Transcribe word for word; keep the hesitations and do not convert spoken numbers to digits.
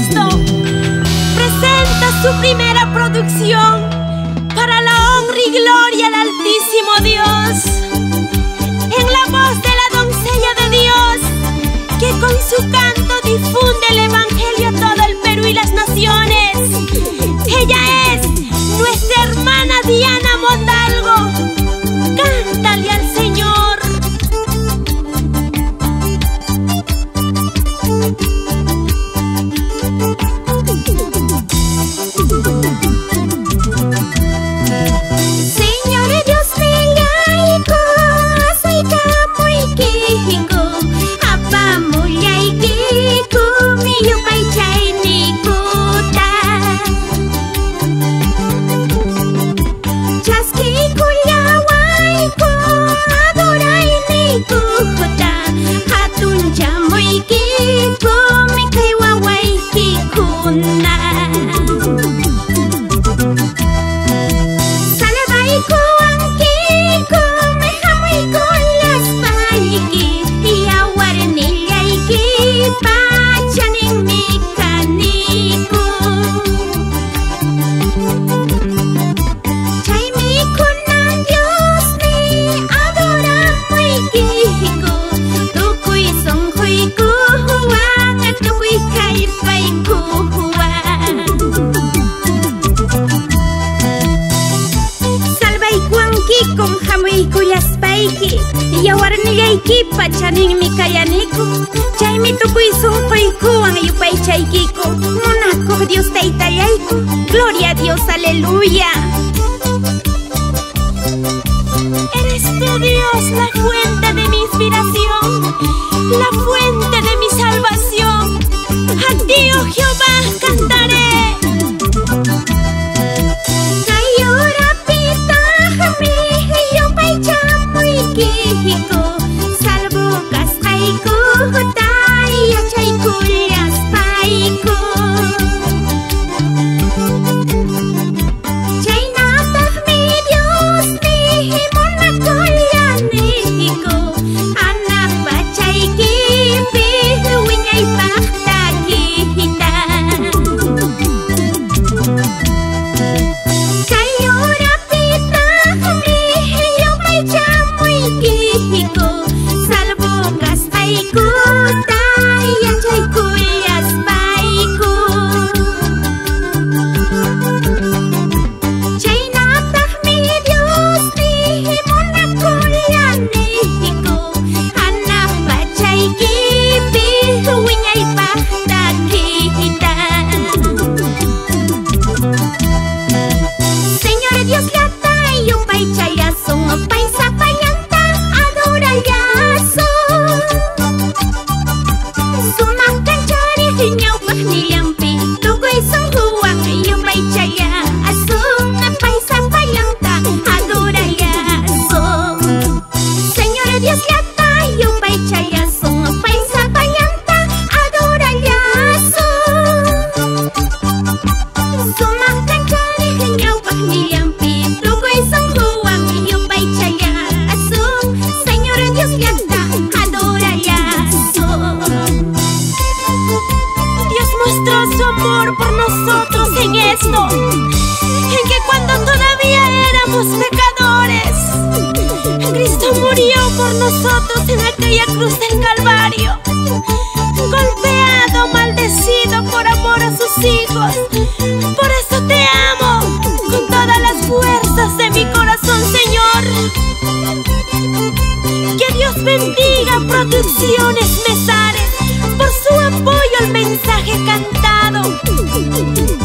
Cristo presenta su primera producción para la honra y gloria al Altísimo Dios, en la voz de la doncella de Dios, que con su canto difunde el Evangelio a todo el Perú y las naciones. Ella es nuestra hermana Diana Mondalgo. Cántale al Señor. Pachanin mi kayaniku, chaymi tukuy sunquykuwan yupay chaykiku, munakuq Dios taytallayku, gloria a Dios, aleluya. Eres tú, Dios, la fuente de mi inspiración, la fuente de mi salvación. A ti, oh Jehová, cantaré. En que cuando todavía éramos pecadores, Cristo murió por nosotros en aquella cruz del Calvario, golpeado, maldecido por amor a sus hijos. Por eso te amo con todas las fuerzas de mi corazón, Señor. Que Dios bendiga Producciones Mezares por su apoyo al mensaje cantado.